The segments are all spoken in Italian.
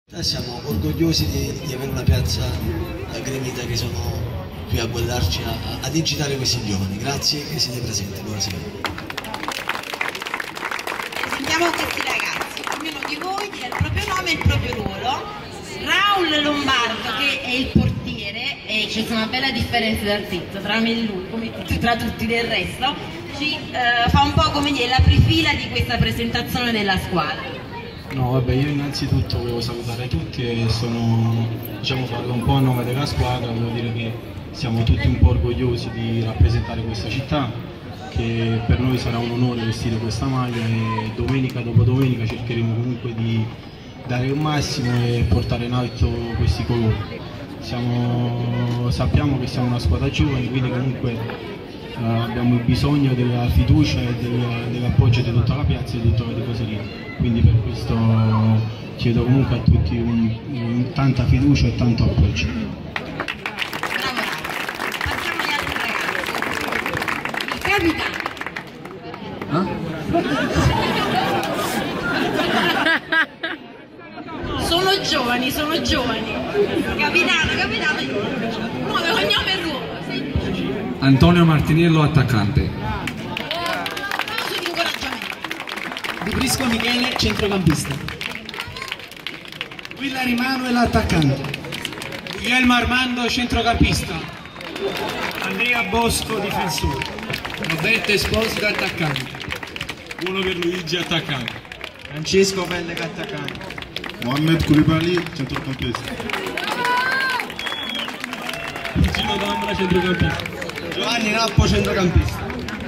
Siamo orgogliosi di avere una piazza gremita che sono qui a guardarci, ad incitare questi giovani. Grazie che siete presenti. Buonasera. Presentiamo questi ragazzi, ognuno di voi dia il proprio nome e il proprio ruolo. Raul Lombardo, che è il portiere, e c'è una bella differenza d'altezza tra me e lui, come tra tutti del resto, ci fa un po' come dire la prefila di questa presentazione della squadra. No, vabbè, io innanzitutto volevo salutare tutti e parlo un po' a nome della squadra, volevo dire che siamo tutti un po' orgogliosi di rappresentare questa città, che per noi sarà un onore vestire questa maglia e domenica dopo domenica cercheremo comunque di dare il massimo e portare in alto questi colori. Sappiamo che siamo una squadra giovane, quindi comunque abbiamo bisogno della fiducia e dell'appoggio di tutta la piazza e di tutta la tifoseria, quindi per questo chiedo comunque a tutti tanta fiducia e tanto appoggio. Bravo, passiamo agli altri ragazzi. Il capitano. Sono giovani. Capitano, nome, cognome e ruolo. Antonio Martiniello, attaccante. Applauso di incoraggiamento. Di Prisco Michele, centrocampista. Villari Manuel, attaccante. Guglielmo Armando, centrocampista. Andrea Bosco, difensore. Roberto Esposito, attaccante. Uno per Luigi, attaccante. Francesco Pellega, attaccante. Mohamed Koulibaly, centrocampista. Gino D'Ambra, centrocampista. Giovanni Nappo, centrocampista.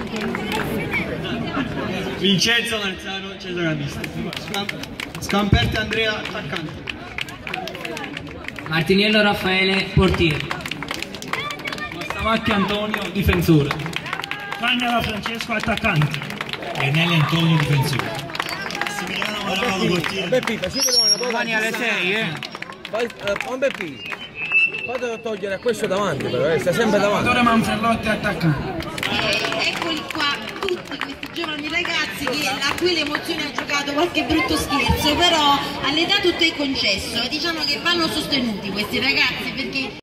Vincenzo Marzano, centrocampista. Scamperti Andrea, attaccante. Martiniello Raffaele, portiere. Mastamacchi Antonio, difensore. Cagnala Francesco, attaccante. Renelli Antonio, difensore. Massimiliano Maravalo, portiere. Domani alle 6, Fate togliere a questo davanti, però sta sempre davanti. Salvatore Manfredotti, attaccante. Eccoli qua, tutti questi giovani ragazzi a cui l'emozione ha giocato qualche brutto scherzo, però all'età tutto è concesso e diciamo che vanno sostenuti questi ragazzi perché